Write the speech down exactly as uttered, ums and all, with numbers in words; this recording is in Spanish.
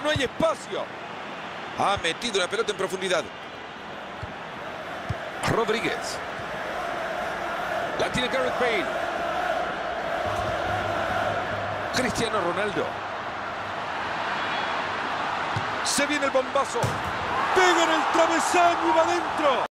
no hay espacio. Ha metido la pelota en profundidad. Rodríguez. La tiene Gareth Bale. Cristiano Ronaldo. Se viene el bombazo. Pega en el travesaño y va adentro.